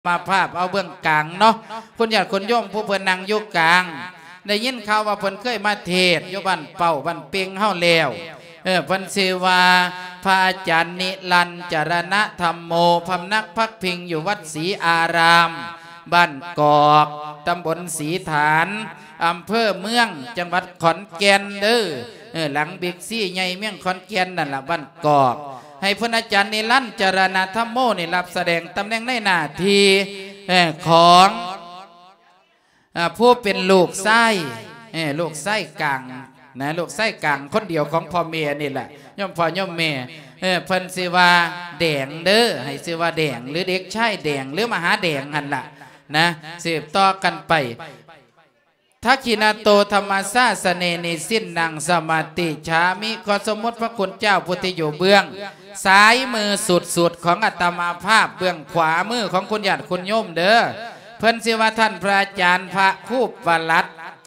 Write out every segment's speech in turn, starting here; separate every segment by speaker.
Speaker 1: มาภาพเอาเบื้องกลางเนาะคุณญาติคุณโยมผู้เพิ่นนั่งอยู่กลางได้ยินข่าวว่าเพิ่นเคยมาเทศอยู่บ้านเป่าบ้านเปียงเฮาแล้วเพิ่นชื่อว่าพระอาจารย์นิรันดร์จรณธรรมโมพำนักพักพิงอยู่วัดศรีอารามบ้านกอกตำบลศรีฐานอำเภอเมืองจังหวัดขอนแก่นเด้อหลังบิ๊กซี่ใหญ่เมืองขอนแก่นนั่นล่ะบ้านกอกให้พระอาจารย์นิรันดร์จรณธรรมโมนี่รับแสดงตำแหน่งในหน้าที่ของผู้เป็นลูกไส้ลูกไส้กลางนะลูกไส้กลางคนเดียวของพ่อเมียนี่แหละย่อมพ่อย่อมเมียเพิ่นสิว่าแดงเด้อให้สิว่าแดงหรือเด็กชายแดงหรือมหาแดงหันละนะสืบต่อกันไปทักขินาโตธรรมสาสเนนิสิ้นนางสมาติชามิขอสมมติพระคุณเจ้าพุทธอยู่เบื้องซ้ายมือสุดของอัตมาภาพเบื้องขวามือของคุณญาติคุณโยมเด้อเพิ่นสิว่าท่านพระอาจารย์พระคู่ปลัด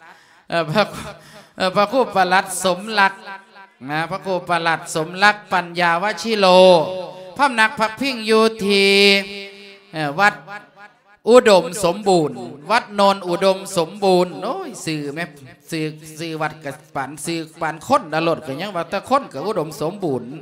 Speaker 1: พระคู่ปลัดสมรักนะพระคู่ปลัดสมรักปัญญาวชิโลพำนักพักพิงอยู่ที่วัดอุดมสมบูรณ์วัดโนนอุดมสมบูรณ์โอ้ยสื่อแม่สื่อวัดกับปันสื่อปันค้นดลดกันยังว่าแต่ค้นกับอุดมสมบูรณ์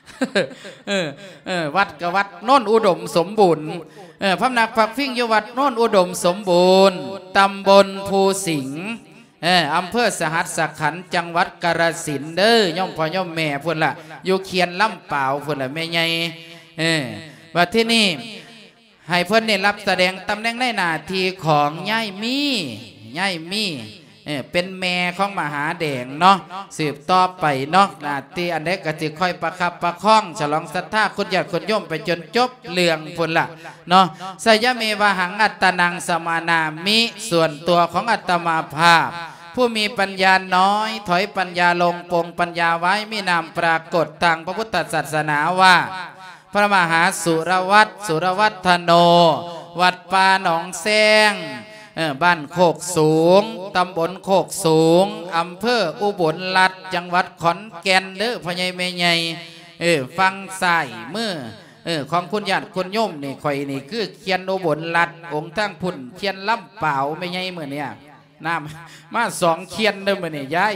Speaker 1: วัดกับวัดโนนอุดมสมบูรณ์พำนักพักพิงอยู่วัดโนนอุดมสมบูรณ์ตำบลภูสิงห์อำเภอสหัสขันธ์จังหวัดกาฬสินธุ์เด้อย่อมพ่อย่อมแม่พุ่นละอยู่เคียนลำเปล่าพุ่นละแม่ใหญ่ว่าที่นี่ให้เพิ่นเนี่ยรับแสดงตำแหน่งในหน้าที่ของย่ายมีเป็นแม่ของมหาแดงเนาะสืบต่อไปเนาะหน้าที่อันนี้ก็จะค่อยประคับประคองฉลองศรัทธาคุณญาติคุณโยมไปจนจบเรื่องพุ่นละเนาะสยเมวหังอัตตนังสมานามิส่วนตัวของอัตมาภาพผู้มีปัญญาน้อยถอยปัญญาลงปงปัญญาไว้มีนามปรากฏทางพระพุทธศาสนาว่าพระมหาสุรวัฒโนวัดป่าหนองแซงบ้านโคกสูงตำบลโคกสูงอำเภออุบลรัตน์จังหวัดขอนแก่นเด้อพ่อใหญ่แม่ใหญ่ฟังใส่มือของคุณญาติคุณโยมนี่ข่อยนี่คือเขียนอุบลรัตน์องค์ทั้งพุ่นเขียนลำเปล่าไม่ใหญ่เหมือนเนี่ยน้ำมา2เขียนเด้อเหมือนเนี่ยย้าย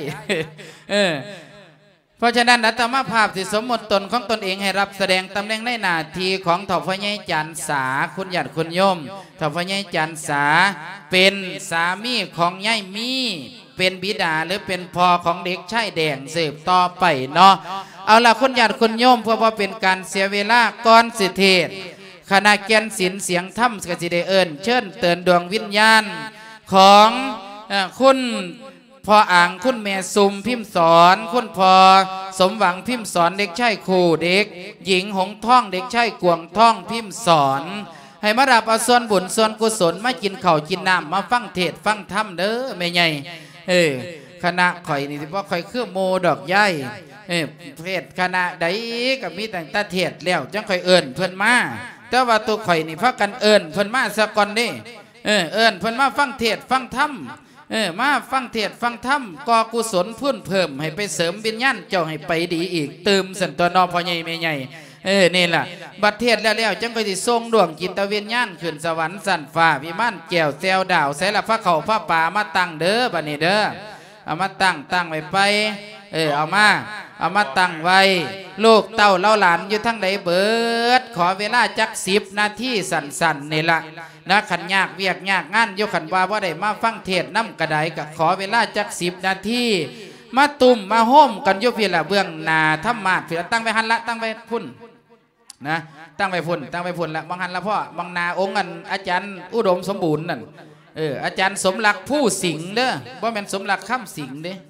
Speaker 1: เพราะฉะนั้นอัตมาภาพที่สมมติตนของตนเองให้รับแสดงตำแหน่งในหน้าที่ของเถาพระญจันสาคุณญาติคุณโยมเถาพระญจันสาเป็นสามีของยายมีเป็นบิดาหรือเป็นพ่อของเด็กชายแดงสืบต่อไปเนาะเอาล่ะคุณญาติคุณโยมเพื่อว่าเป็นการเสียเวลาก่อนสิเทศคณะแก่นศิลป์เสียงธรรมกสิเดเอิญเชิญเตือนดวงวิญญาณของคุณพ่ออ่างคุณแม่ซุมพิมพ์สอนคุณพ่อสมหวังพิมพ์สอนเด็กชายครูเด็กหญิงหงท่องเด็กชายกวงท่องพิมพ์สอนให้มารับเอาส่วนบุญส่วนกุศลมากินข้าวกินน้ำมาฟังเทศฟังธรรมเด้อแม่ใหญ่คณะข่อยนี่ที่พ่อข่อยคือโมดอกใหญ่เทศคณะใดกับมีแต่งตาเทศแล้วจังข่อยเอิญเพิ่นมาแต่ว่าตัวข่อยนี่พักกันเอิญเพิ่นมาสักก่อนนี่เอิญเพิ่นมาฟังเทศฟังธรรมมาฟังเทศฟังธรรมก่อกุศลพุ่นเพิ่มให้ไปเสริมวิญญาณเจ้าให้ไปดีอีกเติมสันตัวนอพ่อใหญ่แม่ใหญ่นี่แหละบัดเทศแล้วจังก็สิส่งดวงจิตวิญญาณขึ้นสวรรค์สันฟ้าวิมานแก้วแซวดาวใส่ละพระเขาพระป่ามาตั้งเด้อบัดนี้เด้อเอามาตั้งไว้ไปเอามาตั้งไว้ลูกเต้าเล่าหลานอยู่ทั้งใดเบิดขอเวลาจัก10 นาทีสั้นๆนี่ละนะขันยากเวียกยากงานยกขันว่าได้มาฟังเทศน้ำกระไดกับขอเวลาจัก10 นาทีมาตุ่มมาโฮมกันยุพิละเบื้องนาธรรมาพิละตั้งไว้หันละตั้งไว้พุ่นนะตั้งไว้พุ่นละบางหันละพ่อบางนาองค์กันอาจารย์อุดมสมบูรณ์นั่นอาจารย์สมรักผู้สิงห์เด้อว่าเป็นสมรักข้ามสิงห์เด้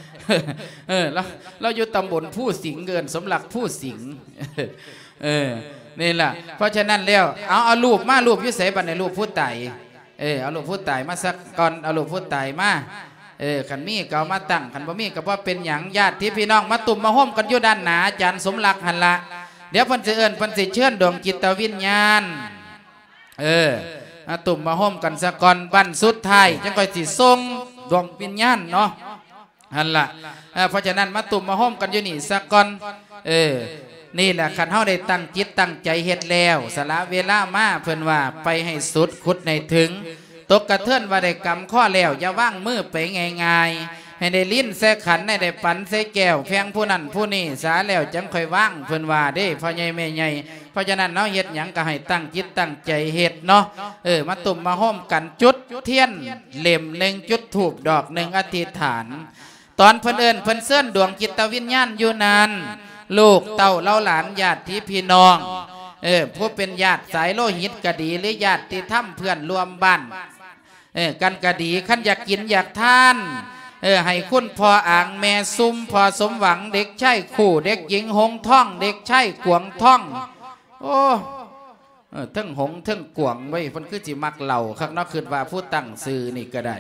Speaker 1: เราอยู่ตำบลผู้สิงห์เกินสมรักผู้สิงห์นี่แหละเพราะฉะนั้นแล้วเอารูปยุเสบันในรูปผู้ไต่เอารูปผู้ไต่มาสักก่อนเอารูปผู้ไต่มาขันมีก็เอามาตั้งขันบ่มีก็ว่าเป็นหยังญาติที่พี่น้องมาตุ่มมาห้มกันอยู่ด้านหนาอาจารย์สมรักหันละเดี๋ยวพันสิเอิญพันสิเชิญดวงจิตวิญญาณตุ่มมาห้มกันสักก่อนบันสุดท้ายจังค่อยสิส่งดวงวิญญาณเนาะหันละเพราะฉะนั้นมาตุ่มมาห้มกันอยู่นี่สักก่อนนี่แหละคันเฮาได้ตั้งจิตตั้งใจเฮ็ดแล้วสละเวลามาเพิ่นว่าไปให้สุดขุดในถึงตกกระเทือนว่าได้กำข้อแล้วอย่าว่างมือไปง่ายๆให้ได้ลิ้นแส่ขันให้ได้ปันใส่แก้วแพงผู้นั้นผู้นี้สาแล้วจังค่อยว่างเพิ่นว่าเด้พ่อใหญ่แม่ใหญ่เพราะฉะนั้นเนาะเฮ็ดหยังก็ให้ตั้งจิตตั้งใจเฮ็ดเนาะมาตุ่มมาห้อมกันจุดเทียนเล่มหนึ่งจุดธูปดอกหนึ่งอธิษฐานตอนเพิ่นเอิ้นเพิ่นเสื้อนดวงจิตวิญญาณอยู่นั้นลูกเต้าเล่าหลานญาติพี่น้องผู้เป็นญาติสายโลหิตก็ดีหรือญาติที่ทำเพื่อนรวมบ้านกันก็ดีขันอยากกินอยากทานให้คุณพ่ออ่างแม่ซุ่มพ่อสมหวังเด็กชายคู่เด็กหญิงหงท่องเด็กชายกวงท่องโอ้ทั้งหงทั้งกวงไว้เพิ่นคือสิมักเหล่าข้างนอกคือว่าผู้ตั้งซื่อนี่ก็ได้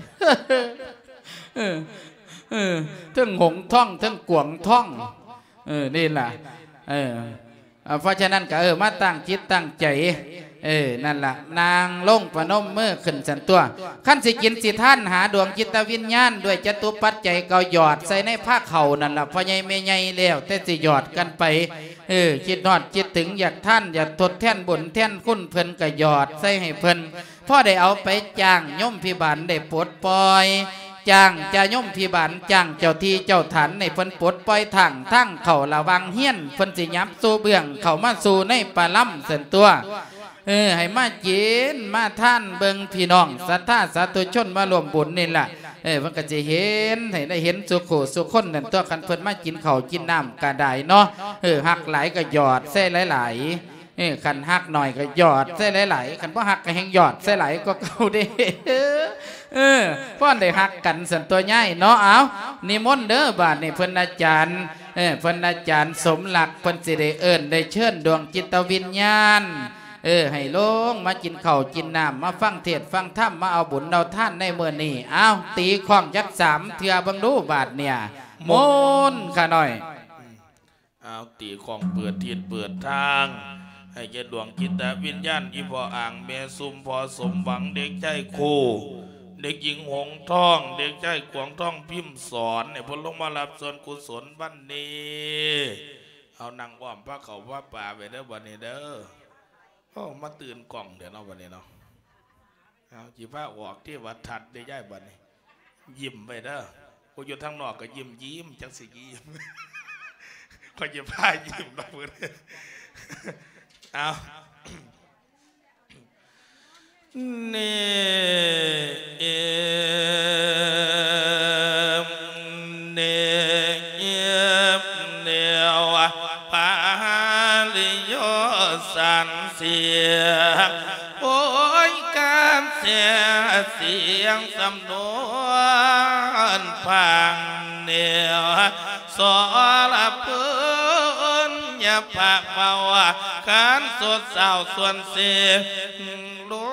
Speaker 1: ทั้งหงท่องทั้งกวงท่องนี่แหละเพราะฉะนั้นก็มาตั้งจิตตั้งใจนั่นล่ะนางลงประนมมือขึ้นสันตัวขั้นสิกินสิท่านหาดวงจิตวิญญาณด้วยจตุปัจจัยเกาหยอดใส่ในผ้าเข่านั่นล่ะพ่อใหญ่แม่ใหญ่แล้วแต่สิหยอดกันไปคิดนอดคิดถึงอยากท่านอยากทดแทนบุญแทนคุณเพิ่นก็หยอดใส่ให้เพิ่นพ่อได้เอาไปจ้างย่อมพิบันได้ปลดปล่อยจ้างจะย่อมพิบันจ้างเจ้าที่เจ้าฐานในเพิ่นปลดปล่อยทั้งเข่าระวังเฮี้ยนเพิ่นสิยับสู่เบื้องเข่ามาสู่ในปลาล่ำเส้นตัวให้มากินมาท่านเบิงพี่น้องศรัทธาสาธุชนมารวมบุญนี่แหละมันก็จะเห็นให้ได้เห็นสุขสุขคนนั่นตัวคันเพิ่นมากินข้าวกินน้ำกระไดเนาะหักหลายก็หยอดใส่หลายคันหักหน่อยก็หยอดใส่หลายคันพอหักก็แห้งหยอดใส่หลายก็เก่าเด้พ่อได้หักกันสันตัวใหญ่เนาะเอานิมนต์เด้อบาดนี่เพิ่นอาจารย์เพิ่นอาจารย์สมหลักเพิ่นสิได้เอิ้นได้เชิญดวงจิตวิญญาณให้ลงมากินข้าวกินน้ำมาฟังเทศฟังธรรมมาเอาบุญเอาท่านในเมื่อนี้เอาตีข้องยัก3เทื่อบังดูบาดเนี่ยมนข้าหน่อย
Speaker 2: เอาตีข้องเปิดทิศเปิดทางให้แก่ดวงจิตวิญญาณอีพ่ออ่างแม่ซุ่มพ่อสมหวังเด็กชายคู่เด็กหญิงหงทองเด็กชายกวงทองพิมพ์สอนให้พ้นลงมารับส่วนกุศลบันนี้เอานางอ้อมพระเขาว่าป่าไปเด้อบันนี้เด้อมาตื่นกล่องเดี๋ยวเนาะวันนี้เนาะเอาจีผ้าออกที่วัดทัดได้ย่ายบันนี้ยิ้มไปเด้อกูอยู่ทางนอกก็ยิ้มจังสิยิ้มพอจีผ้ายิ้มแบบนี้เอาเนเนเนวะปาลิโยสันเสียโอ้ยการเสียงสำนวนพังเนียวสอละพื้นอย่าปากเบาการสดเศร้าส่วนเสียลู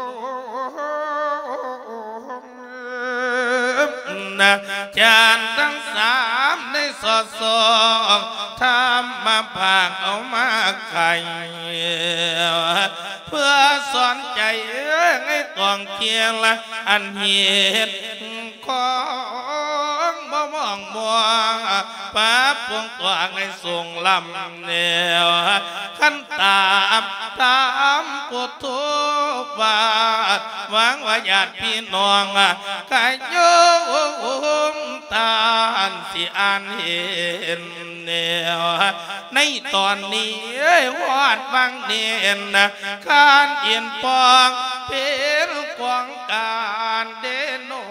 Speaker 2: นะจานทั้ง3ในสอดส่องทำมาผากเอามาไข่เพื่อสอนใจให้กองเคียงละอันเหตุของบ่มองมัวป้าพวงตัวให้ส่งลำเนียวขั้นตามกุทุบาทหวังว่าญาติพี่น้องกายโยมตานสิอ่านเห็นเนียวในตอนนี้วาดบางเนียนการเอียนปองเป็นกวางการเดโน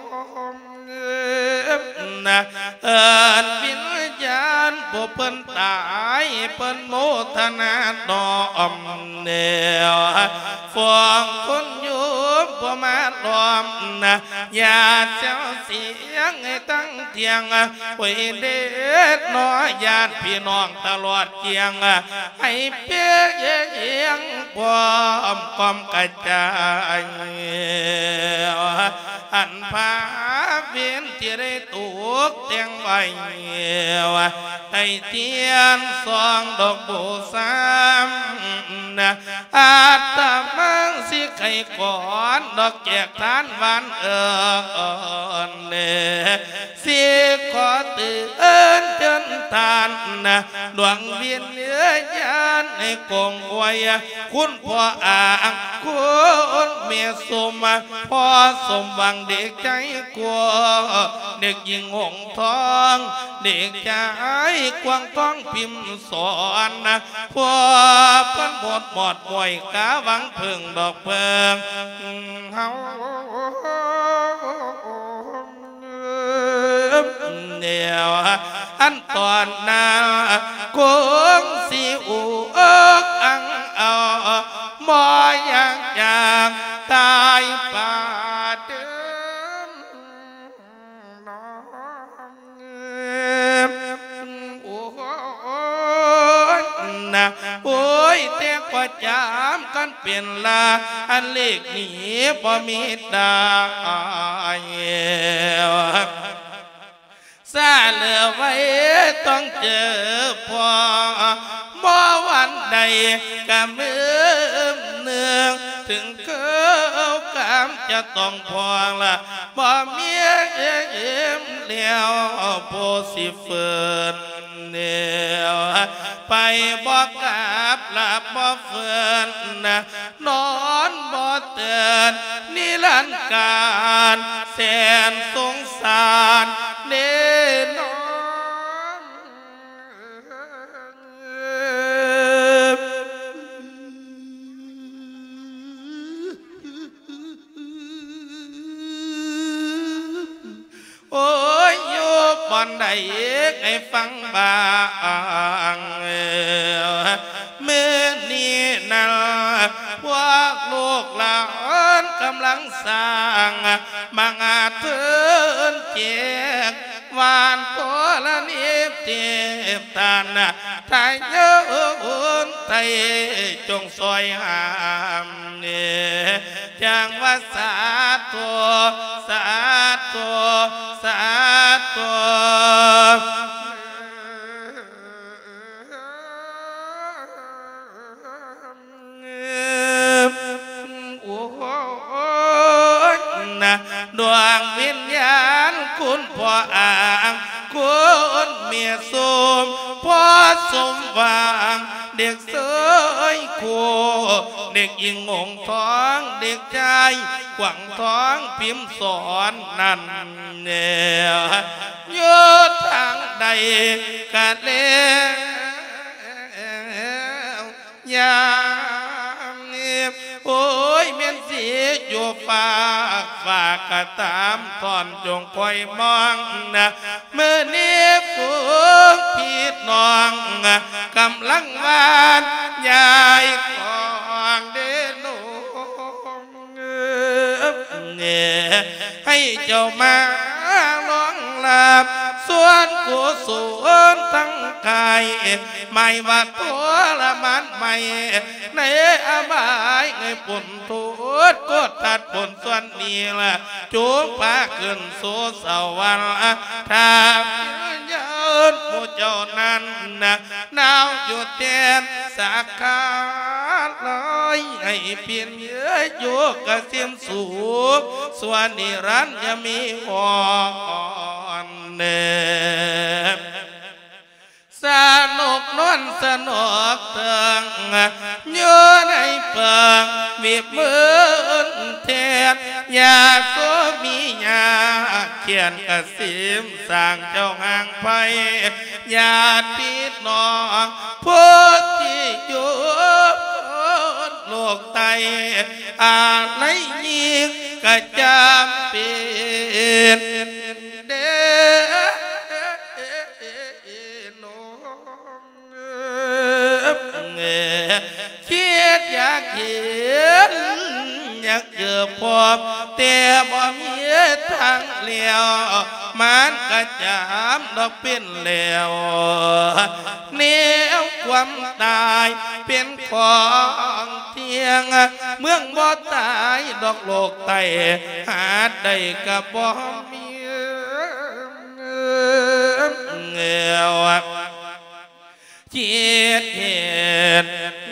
Speaker 2: วิญญาณผู้เพิ่นตายเพิ่นโมทนาดอมเนียวฟองคนอยู่บ่มาล้อมอย่าเจ้าเสียงให้ตั้งเทียงไว้เด็ดน้อยญาติพี่น้องตลอดเกียงให้เพียงความกระจายอันพาเวียนที่ได้ตุกเตียงไว้ให้เทียนสองดอกบูสามอาตมังสิไข่ก่อนดอกแจกทานวันเสิขอตื่นจนทานดวงเวียนเนื้อยานในกงไว้คุณพ่ออ่างคุณเมียสมพ่อสมหวังเด็กใจกลัวเด็กหญิงหงทองเด็กใจกวางท้องพิมพ์สอนพ่อพันหมดมวยกาหวังพึ่งดอกเพิงเฮาเดียวอันตอนนั้นคงสิอูอังเอามออย่างตายป่าเดินน้องโอ้ยแต่กว่าจามกันเปลี่ยนลาอันเล็กหนีพอมีดาซาเหลือไว้ต้องเจอพอบ่วันใดกะมือเนืองถึงเกิดกามจะต้องพอละบ่เมียเอ็มเลี้ยวโพสิเฟินเนียวไปบ่กลับหลับบ่เฟินนอนบ่เตือนนิรันดร์การแสนสงสารเนนโอ้ยโยบอนใดให้ฟังบางเมื่อนี้นั่นพวกลูกหลานกำลังสร้างมังอาเทินเจียกวานตัวละนิบเทียบตานะไทยเยอะไทยจงซอยหามจังว่าสาธุสาธุสาธุดวงวิญญาณคุณพ่ออ่างคุณเมียสมพ่อสมหวังเด็กเสยคู่เด็กหญิงหงทองเด็กชายกว่างท้องพิมพ์สอนนั่นเนี่ยโยทางใดกะเลวยามเงียบโอ้ยเมียนสีอยู่ฝากกะตามตอนจงคอยมองเมื่อนี้ฝูงพี่น้องกำลังวานยายของเดนุให้เจ้ามาร้องลาบส่วนกุศลทั้งกายไม่ว่าตัวละมันไม่ในอบายในปุ่นทุดกดตัดปุ่นส่วนนี้ละจูบพาขึ้นสู่สวรรค์ถ้ายืนผู้เจ้านั้นหนาวอยู่เตียนสักขาลอยให้เพียนเยืออยู่กระเสียมสูงส่วนนิรันดร์จะมีหอนเนสนุกนวลสนุกเติงอยู่ในเปิงวีบมือเทียนอยากโซมีอยากเขียนกระสิมสร้างเจ้าห่างไปญาติพี่น้องผู้ที่อยู่โลกไตอะไรยิ่งกระจำเป็นเดคิดอยากเห็นอยากเจอพบแต่บ่มีทางเลี้ยวมันกระจำดอกเป็นแล้วแนวความตายเป็นของเที่ยงเมืองบ่ตายดอกโลกไตหาได้กับบ่มีจิตเหตุ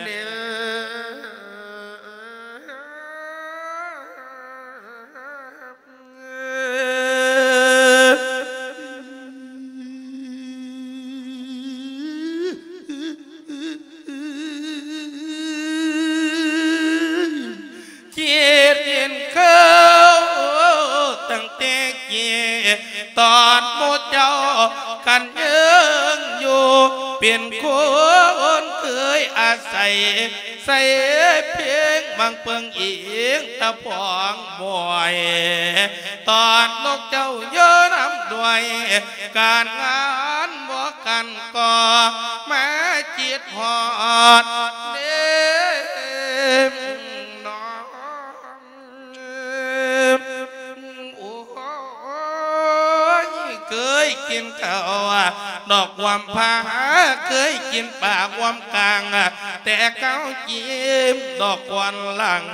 Speaker 2: ตอนโมเจ้ากันยังอยู่เปลี่ยนคนเคยอาศัยใส่เพียงบางเปิงอีกตะพองบ่อยตอนนกเจ้าเยอะน้ำด้วยการงานบ่กันก่อแม้จิตหอดเด้เคยกินข้าวดอกวามพาเคยกินปากวามกลางแต่เก้าจิ้มดอกควันหลัง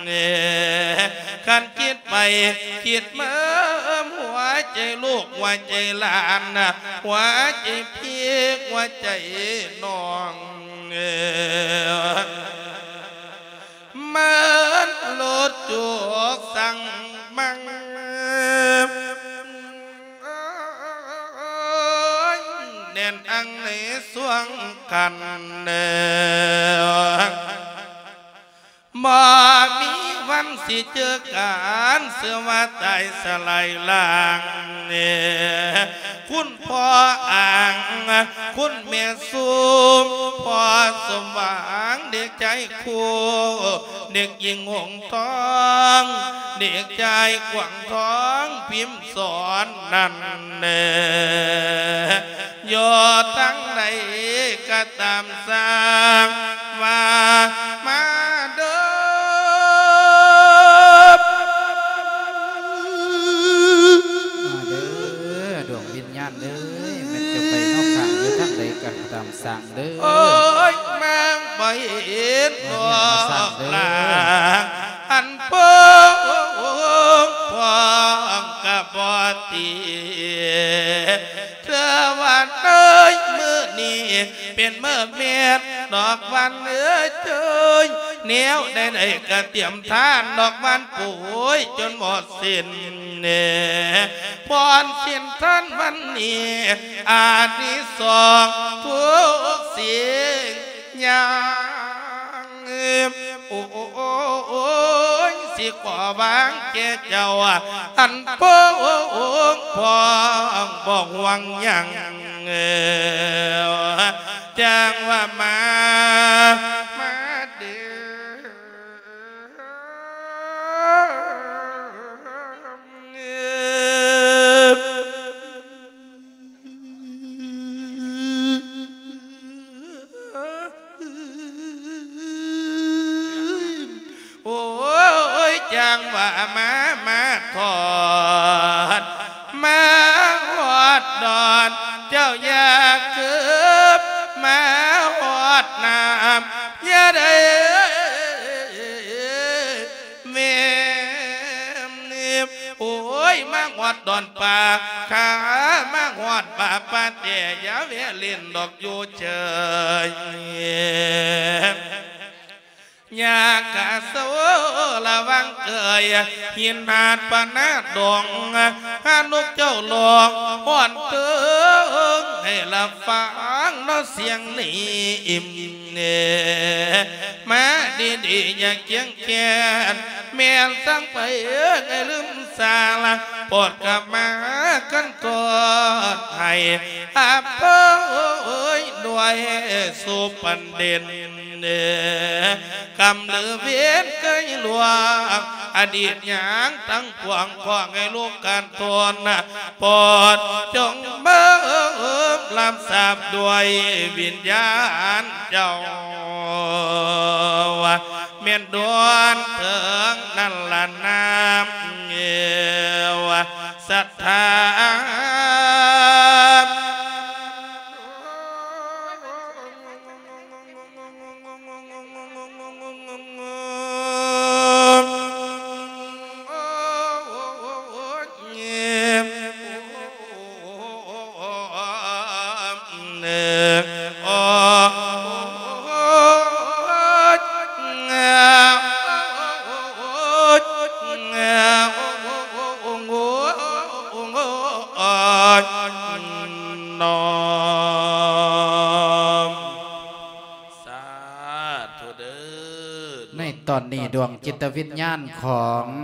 Speaker 2: การคิดไปคิดมาหัวใจลูกหัวใจหลานหัวใจพี่หัวใจน้องเหมือนรถจุกสั่งมังเด่นอังในสวงกันบ่มีวันสิเจอกันเสื้อว่าตายสลายล่างคุณพ่ออ่างคุณแม่สูมพ่อสมหวังเด็กใจคู่เด็กหญิงหงทองเด็กใจกว่างท้องพิมพ์สอนนั่นโยตั้งใดก็ตามสร้างมาเด้อ
Speaker 1: ดวงวิญญาณเด้อมันจะไปนอกทางอยู่ทั้งใดกันตามสั่งเด้อ
Speaker 2: โอ้ยแม่งไปเห็นดอกลาอันเปิ้งพองกับปอตีเธอวันเอ้ยมือนี้เป็นเมื่อเมียดอกวันเอ้ยเจ้ยเหนียวได้กระเตรียมทานดอกวันปุ๋ยจนหมดสิ้นพรสิ้นท่านวันนี้อานิสงส์ทุกสิ่งอย่างโอ้ยสิขอวางแก่เจ้าอันพงพองบอกหวังยังจางว่ามาเดือโอ้ยจางว่ามาทอดมาหอดดอนเจ้าอยากเกือบมาหอดน้ำอย่าได้เมียโอ้ยมาหอดดอนป่าขามาหอดป่าป่าแต่อย่าเวลินดอกอยู่เฉยยากะโซละวังเกยหินหาดปนาดงหานกเจ้าหลอกห่อนเติงให้ละฟังน้อเสียงนี้อิ่มมาดีอย่าเกียงแก่แม่ตั้งไปไงลืมสาละปอดกลับมากันกอดให้อาเพ้ยด้วยสุปันเด่นกำเลือเวียนเคยหลวงอดีตอย่างตั้งขวางขวางให้ลูกการทนปอดจงเบิ่มลำสาบด้วยวิญญาณเจ้าเมียนดวนเถิงนั่นละน้ำเงียวศรัทธา
Speaker 1: ดวงจิตวิญญาณของ